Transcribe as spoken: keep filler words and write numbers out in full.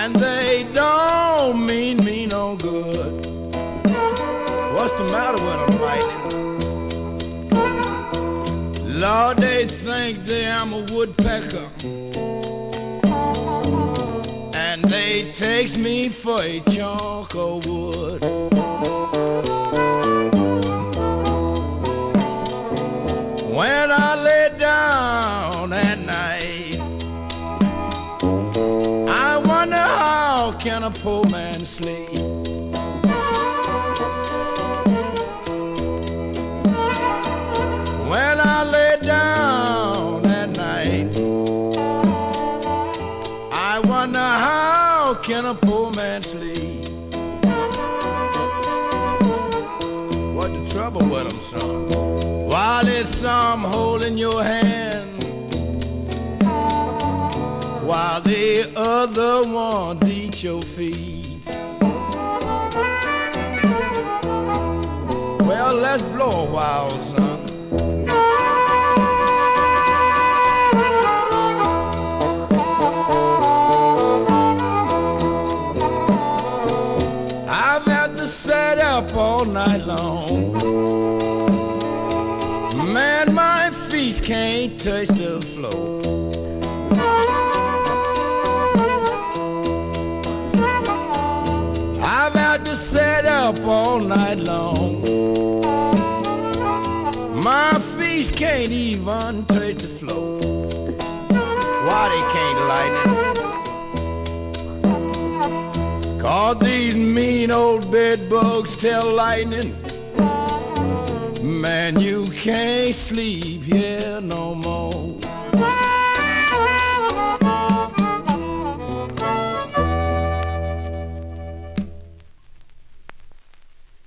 and they don't mean me no good. What's the matter with them, Lightnin? Lord, they think that I'm a woodpecker, and they takes me for a chunk of wood. When I lay down at night, I wonder how can a poor man sleep. When I lay down at night, I wonder how can a poor man sleep. What the trouble with him, son? While it's some holding your hand, while the other ones eat your feet. Well, let's blow a while, son. I've had to sit up all night long. Man, my feet can't touch the floor. I've had to sit up all night long. My feet can't even touch the floor. Why they can't, Lightnin? 'Cause these mean old bed bugs tell Lightnin, man, you can't sleep here no more.